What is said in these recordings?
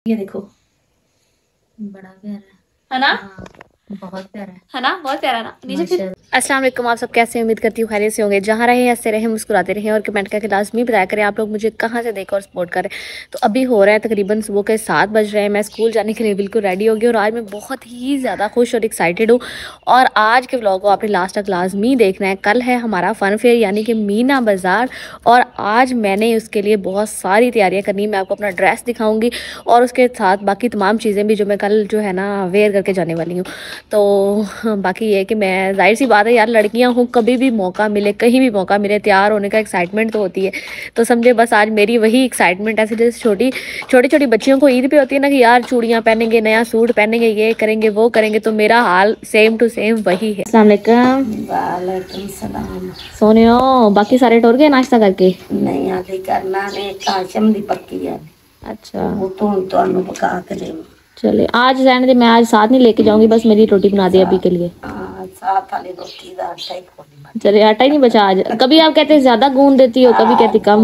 ये देखो, बड़ा प्यारा है ना। हाँ, बहुत प्यारा है ना, बहुत प्यारा ना। नीचे फिर अस्सलाम वालेकुम, आप सब कैसे हैं? उम्मीद करती हूँ खैरियत से होंगे। जहाँ रहे हंसते रहे, मुस्कुराते रहे और कमेंट करके लाजमी बताया करें आप लोग मुझे कहाँ से देखें और सपोर्ट करें। तो अभी हो रहा है तकरीबन सुबह के 7 बज रहे हैं। मैं स्कूल जाने के लिए बिल्कुल रेडी हो गई और आज मैं बहुत ही ज़्यादा खुश और एक्साइटेड हूँ। और आज के व्लॉग को आपने लास्ट तक लाजमी देखना है। कल है हमारा फ़न फेयर यानी कि मीना बाज़ार, और आज मैंने उसके लिए बहुत सारी तैयारियाँ करनी है। मैं आपको अपना ड्रेस दिखाऊँगी और उसके साथ बाकी तमाम चीज़ें भी जो मैं कल जो है ना वेयर करके जाने वाली हूँ। तो बाकी ये है कि मैं, जाहिर सी बात है यार, लड़कियां हूँ, कभी भी मौका मिले, कहीं भी मौका मिले, तैयार होने का एक्साइटमेंट तो होती है। तो समझे बस आज मेरी वही एक्साइटमेंट ऐसे जैसे छोटी छोटी बच्चियों को ईद पे होती है ना कि यार चूड़ियाँ पहनेंगे, नया सूट पहनेंगे, ये करेंगे वो करेंगे, तो मेरा हाल सेम टू सेम वही है। अस्सलाम वालेकुम। सलाम। सोने बाकी सारे टोर गए नाश्ता करके? नहीं आधी करना ने काशम दी पक्की है। अच्छा, वो तो पका के दे। चले आज रहने दे, मैं आज साथ नहीं लेके जाऊंगी, बस मेरी रोटी बना दे अभी के लिए। साथ वाली रोटी का आटा ही खोली। चले, आटा ही नहीं बचा आज। कभी आप कहते हैं ज्यादा गूंद देती हो, कभी कहती कम।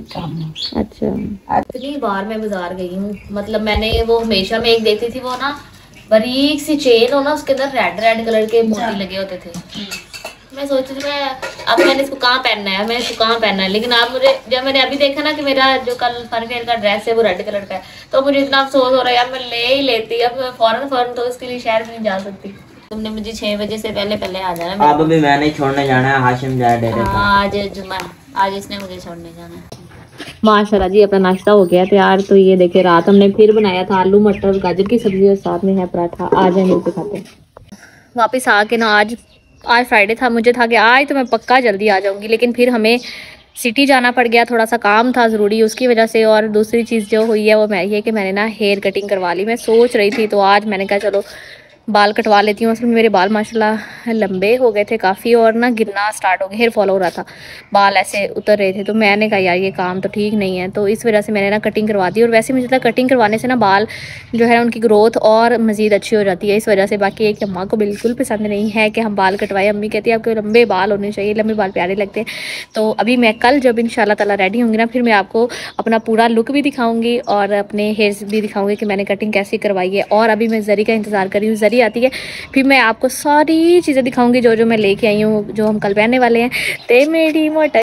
अच्छा, इतनी बार मैं बाजार गई हूँ, मतलब मैंने वो हमेशा में एक देखती थी, वो ना बारीक सी चेन हो ना, उसके अंदर रेड रेड कलर के मोती लगे होते थे। मैं सोचती थी मैं अब मैंने इसको कहाँ पहनना है, मैं इसको कहाँ पहनना है, लेकिन आप मुझे जब मैंने अभी देखा ना कि मेरा जो कल फन फेयर का ड्रेस है वो रेड कलर का है, तो मुझे इतना अफसोस हो रहा है यार, मैं ले ही लेती। अब मैं फौरन तो इसके लिए शहर नहीं जा सकती। तुमने मुझे 6 बजे से पहले आ जाना। अब भी मैंने छोड़ने जाना है, हाशिम जाए डेरे पे। आज जुम्मा, आज इसने मुझे छोड़ने जाना है। माशाल्लाह जी, अपना नाश्ता हो गया तैयार। तो ये देखे, रात हमने फिर बनाया था आलू मटर और गाजर की सब्जी और साथ में है पराठा। आज हम मिलकर खाते हैं। वापस आके ना, आज फ्राइडे था, मुझे था कि आज तो मैं पक्का जल्दी आ जाऊंगी, लेकिन फिर हमें सिटी जाना पड़ गया, थोड़ा सा काम था ज़रूरी, उसकी वजह से। और दूसरी चीज़ जो हुई है वो ये कि मैंने ना हेयर कटिंग करवा ली। मैं सोच रही थी, तो आज मैंने कहा चलो बाल कटवा लेती हूँ। असल में मेरे बाल माशाल्लाह लंबे हो गए थे काफ़ी, और ना गिरना स्टार्ट हो गया, हेयर फॉल हो रहा था, बाल ऐसे उतर रहे थे। तो मैंने कहा यार ये काम तो ठीक नहीं है, तो इस वजह से मैंने ना कटिंग करवा दी। और वैसे मुझे लगता है कटिंग करवाने से ना बाल जो है उनकी ग्रोथ और मज़ीद अच्छी हो जाती है, इस वजह से। बाकी एक अम्मा को बिल्कुल पसंद नहीं है कि हम बाल कटवाएं। अम्मी कहती है आपके लंबे बाल होने चाहिए, लंबे बाल प्यारे लगते हैं। तो अभी मैं कल जब इंशाल्लाह ताला रेडी होंगी ना, फिर मैं आपको अपना पूरा लुक भी दिखाऊंगी और अपने हेयर्स भी दिखाऊंगी कि मैंने कटिंग कैसे करवाई है। और अभी मैं जरी का इंतज़ार कर रही हूँ, जरी आती है, फिर मैं आपको सारी चीज़ें दिखाऊंगी जो मैं लेके आई हूँ, जो हम कल पहनने वाले हैं। ते मेरी मोटा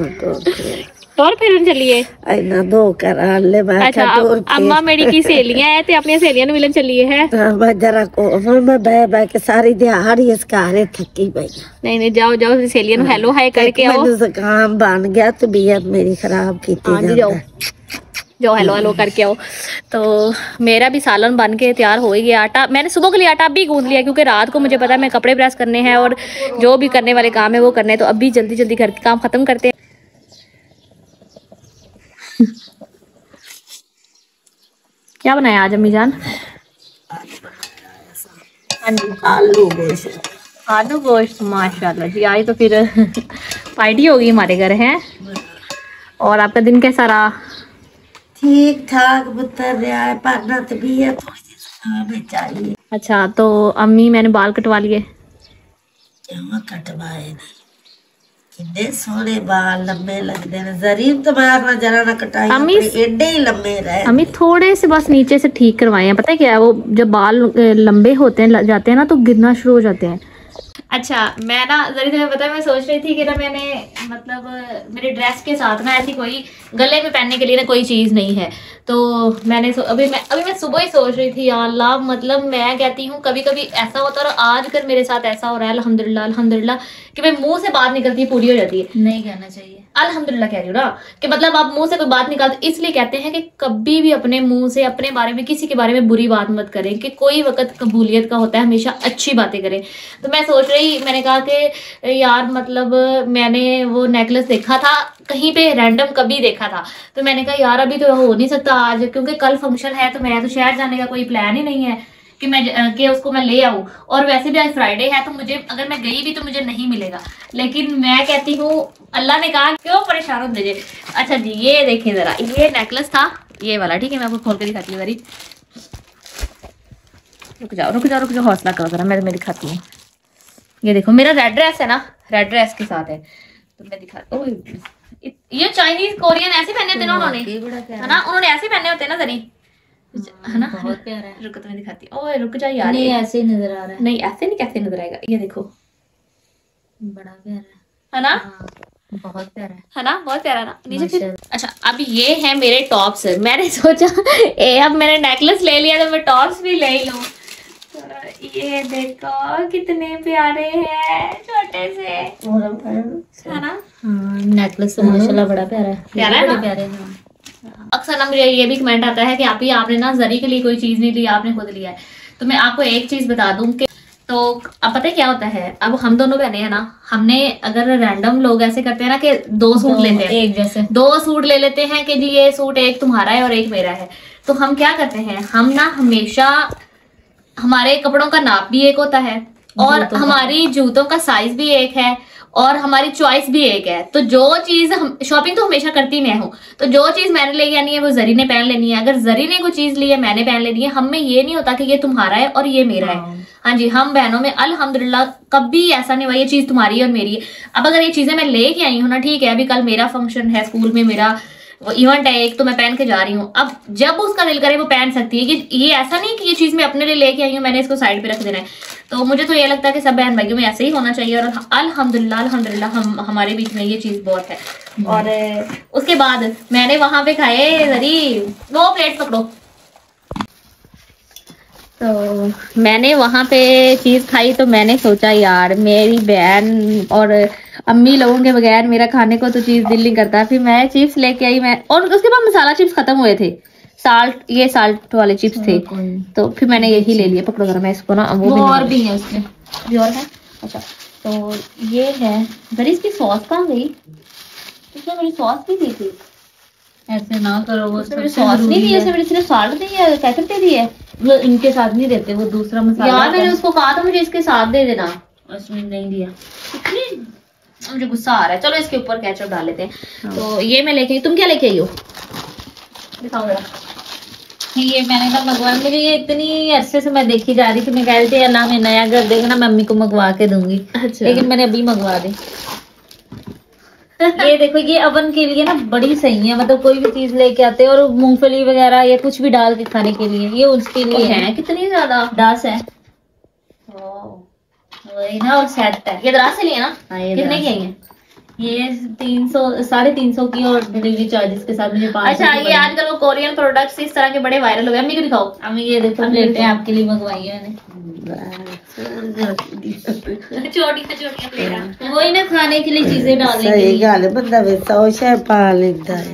और फिर चलिए दो कर ले। अच्छा, अम्मा मेरी की सहेलियां हैं, अपनी सहेलियां मिलन चलिए है। जरा को मैं बह के सारी दिहाड़ी इसका हारे थकी पई। नहीं जाओ सहेलियां हेलो हाय करके आओ। काम बन गया, तबीयत मेरी खराब की। जो हेलो करके आओ। तो मेरा भी सालन बन के तैयार हो ही गया। आटा मैंने सुबह के लिए आटा अभी गूंद लिया, क्योंकि रात को मुझे पता है मैं कपड़े प्रेस करने हैं और जो भी करने वाले काम है वो करने हैं। तो अभी जल्दी घर के काम खत्म करते हैं। क्या बनाया आज अम्मी जान? आलू गोश्त। माशाल्लाह जी, आज तो फिर पार्टी होगी हमारे घर है। और आपका दिन कैसा रहा? ठीक ठाक पुत्र रहा है, पर तबीयत चाहिए। अच्छा, तो अम्मी मैंने बाल कटवा लिए। कटवाए नहीं, कितने सोने बाल लंबे लगते हैं। जरीब तो मैं अपना जरा ना कटाई, अम्मी एडे ही लंबे रहे। अम्मी थोड़े से बस नीचे से ठीक करवाए हैं। पता है क्या, वो जब बाल लंबे होते हैं जाते हैं ना, तो गिरना शुरू हो जाते हैं। अच्छा, मैं ना जरी तुम्हें पता है, मैं सोच रही थी कि ना मैंने मतलब मेरे ड्रेस के साथ ना ऐसी कोई गले में पहनने के लिए ना कोई चीज़ नहीं है। तो मैंने अभी मैं सुबह ही सोच रही थी, यार अल्लाह, मतलब मैं कहती हूँ कभी कभी ऐसा होता है, और आज कर मेरे साथ ऐसा हो रहा है अल्हम्दुलिल्लाह कि मैं मुंह से बात निकलती है पूरी हो जाती है। नहीं कहना चाहिए, अल्हम्दुलिल्लाह कह रही हूँ ना, कि मतलब आप मुंह से कोई बात निकालते, इसलिए कहते हैं कि कभी भी अपने मुंह से अपने बारे में, किसी के बारे में बुरी बात मत करें, कि कोई वक्त कबूलियत का होता है, हमेशा अच्छी बातें करें। तो मैं सोच रही, मैंने कहा कि यार मतलब मैंने वो नेकलेस देखा था कहीं पे रैंडम, कभी देखा था, तो मैंने कहा यार अभी तो हो नहीं सकता आज, क्योंकि कल फंक्शन है, तो मेरा तो शहर जाने का कोई प्लान ही नहीं है कि उसको मैं ले आऊँ। और वैसे भी आज फ्राइडे है, तो मुझे अगर मैं गई भी तो मुझे नहीं मिलेगा। लेकिन मैं कहती हूँ अल्लाह ने कहा क्यों परेशान हो मुझे। अच्छा जी, ये देखिए जरा, ये नेकलेस था ये वाला, ठीक है, मैं आपको खोल के दिखाती हूँ। जरी रुक जाओ, हौसला करो जरा, मैं दिखाती हूँ। ये देखो, मेरा रेड ड्रेस है ना, रेड ड्रेस के साथ है, तो मैं दिखा। ये चाइनीज कोरियन ऐसे पहने होते ना उन्होंने, है ना, उन्होंने ऐसे पहने होते ना जरी, है ना, बहुत प्यारा है। रुको तुम्हें दिखाती हूँ। ओए रुक जा यार, नहीं ऐसे ही नजर आ रहा है, नहीं ऐसे नहीं, कैसे नजर आएगा, ये देखो, बड़ा प्यारा है ना, हाँ, बहुत प्यारा है ना, बहुत प्यारा ना। नीचे फिर माशाल्लाह। अच्छा, अब ये है मेरे टॉप्स। मैंने सोचा अब मैंने नेकलेस ले लिया तो मैं टॉप्स भी ले लूं। ये देखो कितने प्यारे हैं, छोटे से, है ना। हाँ नेकलेस तो माशाल्लाह बड़ा प्यारा है, प्यारा है बड़े ना? प्यारे हैं। अक्सर ना मुझे ये भी कमेंट आता है कि आपने ना जरी के लिए कोई चीज नहीं ली, आपने खुद लिया है। तो मैं आपको एक चीज बता दूं कि तो अब पता है क्या होता है, अब हम दोनों बहने हैं ना, हमने अगर रैंडम लोग ऐसे करते हैं ना कि 2 सूट लेते हैं, एक जैसे 2 सूट ले लेते हैं कि जी ये सूट एक तुम्हारा है और एक मेरा है, तो हम क्या करते हैं, हम ना हमेशा हमारे कपड़ों का नाप भी एक होता है और हमारी जूतों का साइज भी एक है और हमारी चॉइस भी एक है। तो जो चीज हम शॉपिंग तो हमेशा करती मैं हूँ, तो जो चीज मैंने लेके आनी है वो जरी ने पहन लेनी है, अगर जरी ने कोई चीज ली है मैंने पहन लेनी है। हम में ये नहीं होता कि ये तुम्हारा है और ये मेरा है। हाँ जी, हम बहनों में अल्हम्दुलिल्लाह कभी ऐसा नहीं हुआ ये चीज तुम्हारी है और मेरी है। अब अगर ये चीजें मैं लेके आई हूँ ना, ठीक है, अभी कल मेरा फंक्शन है स्कूल में, मेरा वो इवेंट है एक, तो मैं पहन के जा रही हूँ। अब जब उसका दिल करे वो पहन सकती है, कि ये ऐसा नहीं कि ये चीज मैं अपने लिए लेके आई हूँ मैंने इसको साइड पे रख देना है। तो मुझे तो ये लगता है कि सब बहन भाइयों में ऐसे ही होना चाहिए और अल्हम्दुलिल्लाह हमारे बीच में ये चीज बहुत है। और उसके बाद मैंने वहां पे खाए जरी, वो प्लेट पकड़ो, तो मैंने वहां पे चीज खाई तो मैंने सोचा यार मेरी बहन और अम्मी लोगों के बगैर मेरा खाने को तो चीज दिल नहीं करता। फिर मैं चिप्स लेके आई, मैं और उसके बाद मसाला चिप्स खत्म हुए थे, ये साल्ट वाले चिप्स थे, तो फिर मैंने यही ले लिया। पकड़ो जरा मैं इसको ना, वो और भी है उसमें, भी और है। अच्छा तो ये है जरी, इसकी सॉस कहाँ गई? इसमें मेरी सॉस भी दी थी। ऐसे ना करो, वो उसमें मेरी सॉस नहीं दी, उसमें मेरी सिर्फ साल्ट दी है, कैसे दे दी है? वो इनके साथ नहीं देते, वो दूसरा मसाला यार मैंने उसको कहा था मुझे इसके साथ दे देना, उसमें नहीं दिया। मुझे गुस्सा आ रहा है। चलो इसके ऊपर केचप डाल लेते हैं। तो ये मैं लेके आई, तुम क्या लेके आई हो? दिखाओ जरा। ये मैंने कहा मंगवाया, मुझे ये इतनी अरसे से मैं देखी जा रही थी, मैं कह रही थी अल्लाह में नया घर देगा ना मम्मी को मंगवा के दूंगी, लेकिन मैंने अभी मंगवा दी। ये देखो, ये अवन के लिए ना बड़ी सही है, मतलब कोई भी चीज लेके आते हैं और मूंगफली वगैरह या कुछ भी डाल के खाने के लिए, ये उसके लिए है कितनी ज्यादा 10 है वही ना, और सेट है। ये दराज से लिए ना? कितने की आई है? ये 300 350 की और डिलीवरी चार्जेस के साथ मुझे 500। अच्छा, ये आजकल वो कोरियन प्रोडक्ट्स इस तरह के बड़े वायरल हो गए। अम्मी को दिखाओ। अम्मी ये देखो प्लेटें आपके लिए मंगवाई है मैंने, छोटी प्लेट, वही ना खाने के लिए चीजें डालने के सही लिए। गल है, बंदा वे सौ शय पा लेता है।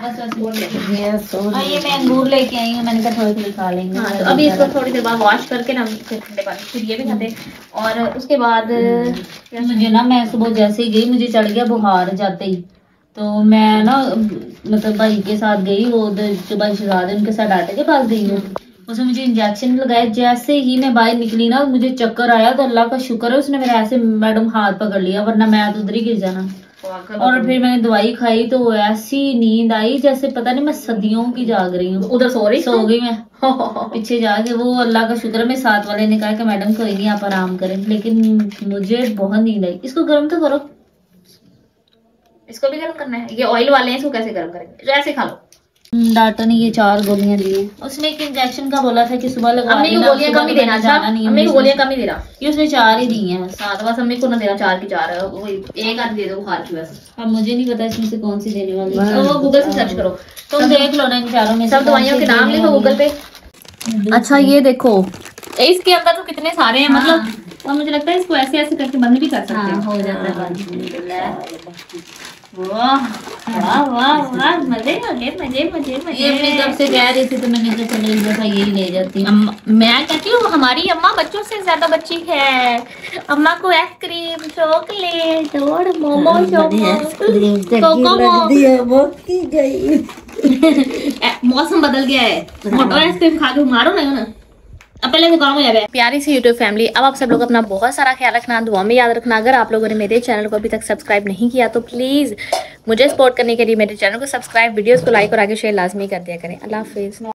ये मैं अंगूर लेके आई हूँ, मैंने कहा थोड़ी थोड़ी खा लेंगे। हाँ, तो अभी इसको थोड़ी देर बाद वॉश करके ना फिर ठंडे पानी फिर ये भी खाते हैं। और उसके बाद मुझे ना, मैं सुबह जैसे ही गई मुझे चढ़ गया बुखार जाते ही, तो मैं ना मतलब भाई के साथ गई, वो जो भाई शहजादे उनके साथ डाटे के पास गई हूँ, उसने मुझे इंजेक्शन लगाया। जैसे ही मैं बाहर निकली ना मुझे चक्कर आया, तो अल्लाह का शुक्र है उसने मेरा ऐसे मैडम हाथ पकड़ लिया, वरना मैं तो उधर ही गिर जाना। और फिर मैंने दवाई खाई तो ऐसी नींद आई जैसे पता नहीं मैं सदियों की जाग रही हूँ। उधर सो गई मैं पीछे जाके। वो अल्लाह का शुक्र है, मैं साथ वाले ने कहा कि मैडम कोई नहीं आप आराम करें, लेकिन मुझे बहुत नींद आई। इसको गर्म तो करो, इसको भी गर्म करना है। ये ऑयल वाले हैं, इसको कैसे गर्म करेंगे? जो ऐसे खा लो। डॉक्टर ने ये 4 गोलियां दी है, उसने एक इंजेक्शन का बोला था कि सुबह लगा अम्मी को देना, गोलियां कम ही देना। जाना नहीं, अम्मी को गोलियां कम ही देना। ये उसने 4 ही दी हैं। साथ बस अम्मी को ना देना 4 की 4, एक आध दे दो बुखार की बस। अब मुझे नहीं पता इसमें से कौन सी देने वाली है, तो वो गूगल से सर्च करो, तुम देख लो ना इन चारों में सब दवाइयों के नाम लिखो गूगल पे। अच्छा ये देखो, इसके अंदर तो कितने सारे हैं, मतलब और मुझे लगता है इसको ऐसे ऐसे करके बंद भी कर सकते हैं। हो जाता है बंद। वाह वाह वाह वाह, मजे मजे मजे मजे मजे। ये अपने कब से कह रही थी तो मैंने कहा चलो एक दफा यही ले जाती हूँ। मैं कहती हूँ हमारी अम्मा बच्चों से ज्यादा बच्ची है। अम्मा को आइसक्रीम, चॉकलेट और मोमो मौसम बदल गया है, मोटो आइसक्रीम खा के मारो ना। अब पहले दुकान में जाए। प्यारी सी यूट्यूब फैमिली, अब आप सब लोग अपना बहुत सारा ख्याल रखना, दुआ में याद रखना। अगर आप लोगों ने मेरे चैनल को अभी तक सब्सक्राइब नहीं किया तो प्लीज़ मुझे सपोर्ट करने के लिए मेरे चैनल को सब्सक्राइब, वीडियोस को लाइक और आगे शेयर लाजमी कर दिया करें। अल्लाह हाफिज़।